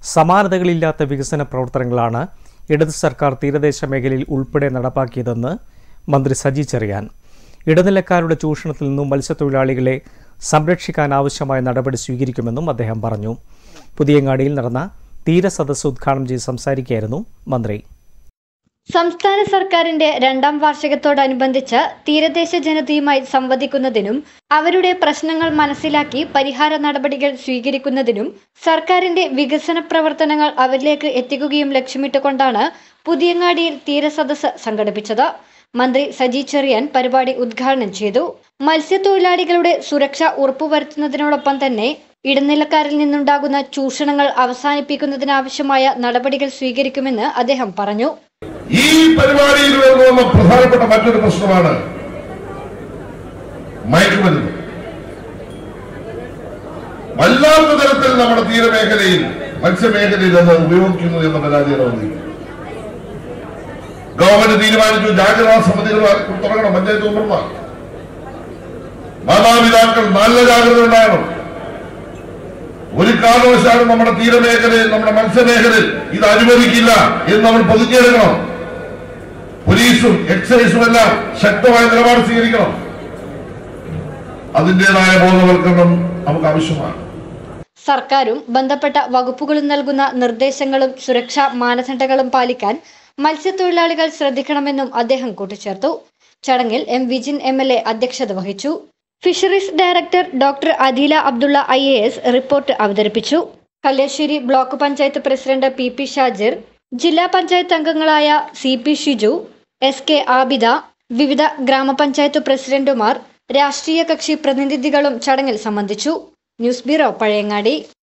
സമാനതകളില്ലാത്ത വികസന പ്രവർത്തനങ്ങളാണ് ഇടത് സർക്കാർ തീരദേശ മേഖലയിൽ ഉൾപ്പെടെ നടപ്പാക്കിയതെന്ന് മന്ത്രി സജി ചെറിയാൻ. ഇടനിലക്കാരുടെ ചൂഷണത്തിൽ നിന്നും മത്സ്യത്തൊഴിലാളികളെ സംരക്ഷിക്കാനാവശ്യമായ നടപടി സ്വീകരിക്കുമെന്നും അദ്ദേഹം പറഞ്ഞു. പുതിയങ്ങാടിയിൽ നടന്ന തീരസദസ്സ് ഉദ്ഘാടനം ചെയ്ത് സംസാരിക്കുകയായിരുന്നു മന്ത്രി. സംസ്ഥാന സർക്കാരിന്റെ 2ാം വാർഷികത്തോടനുബന്ധിച്ച് തീരദേശ ജനതയുമായി സംവദിക്കുന്നതിനും അവരുടെ പ്രശ്നങ്ങൾ മനസ്സിലാക്കി പരിഹാര നടപടികൾ സ്വീകരിക്കുന്നതിനും സർക്കാരിന്റെ വികസന പ്രവർത്തനങ്ങൾ അവരിലേക്ക് എത്തിക്കുകയും ലക്ഷ്യമിട്ടുകൊണ്ടാണ് പുതിയങ്ങാടിയിൽ തീരസദസ്സ് സംഘടിപ്പിച്ചത്. മന്ത്രി സജി ചെറിയാൻ പരിപാടി ഉദ്ഘാടനം ചെയ്തു. മത്സ്യത്തൊഴിലാളികളുടെ സുരക്ഷ ഉറപ്പുവരുത്തുന്നതിനോടൊപ്പം തന്നെ ഇടനിലക്കാരിൽ നിന്നുണ്ടാകുന്ന ചൂഷണങ്ങൾ അവസാനിപ്പിക്കുന്നതിനാവശ്യമായ നടപടികൾ സ്വീകരിക്കുമെന്ന് അദ്ദേഹം പറഞ്ഞു. ഈ പരിപാടിയിൽ വരുന്ന പ്രധാനപ്പെട്ട മറ്റൊരു പ്രശ്നമാണ് മയക്കുമരുന്ന്. വല്ലാത്ത തരത്തിൽ നമ്മുടെ തീരമേഖലയിൽ മത്സ്യമേഖലയിൽ അത് ഉപയോഗിക്കുന്നു എന്ന പരാതിയാണ് വന്നിരിക്കുന്നത്. ഗവൺമെന്റ് തീരുമാനിച്ചു ജാഗ്രതാ സമിതികൾ തുടങ്ങണം. പഞ്ചായത്ത് മെമ്പർമാർ, മാതാപിതാക്കൾ നല്ല ജാഗ്രത ഉണ്ടാകണം. ഒരു കാരണവശാലും നമ്മുടെ തീരമേഖലയിൽ, നമ്മുടെ മത്സ്യമേഖലയിൽ ഇത് അനുവദിക്കില്ല എന്ന് നമ്മൾ പ്രതിജ്ഞയെടുക്കണം. പോലീസും എക്സൈസും എല്ലാം ശക്തമായ നിലപാട് സ്വീകരിക്കണം. അതിൻ്റെതായ ബോധവൽക്കരണം നമുക്ക് ആവശ്യമാണ്. സർക്കാരും ബന്ധപ്പെട്ട വകുപ്പുകളും നൽകുന്ന നിർദ്ദേശങ്ങളും സുരക്ഷാ മാനദണ്ഡങ്ങളും പാലിക്കാൻ മത്സ്യത്തൊഴിലാളികൾ ശ്രദ്ധിക്കണമെന്നും അദ്ദേഹം കൂട്ടിച്ചേർത്തു. ചടങ്ങിൽ എം വിജിൻ MLA അധ്യക്ഷത വഹിച്ചു. Fisheries director doctor Adeela Abdulla IAS report അവതരിപ്പിച്ചു. Kalliasseri block panchayat president PP Shajir, ജില്ലാ പഞ്ചായത്ത് അംഗങ്ങളായ CP ഷിജു, SK ആബിദ, വിവിധ ഗ്രാമപഞ്ചായത്ത് പ്രസിഡന്റുമാർ, രാഷ്ട്രീയ കക്ഷി പ്രതിനിധികളും ചടങ്ങിൽ സംബന്ധിച്ചു. News bureau, Pazhayangadi.